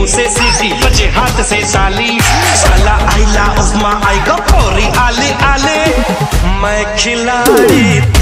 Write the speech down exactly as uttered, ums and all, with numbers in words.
मुंह से सीटी बजे हाथ से साली, साला आइला उस्मा आई गपोरी आले आले, मैं खिलाड़ी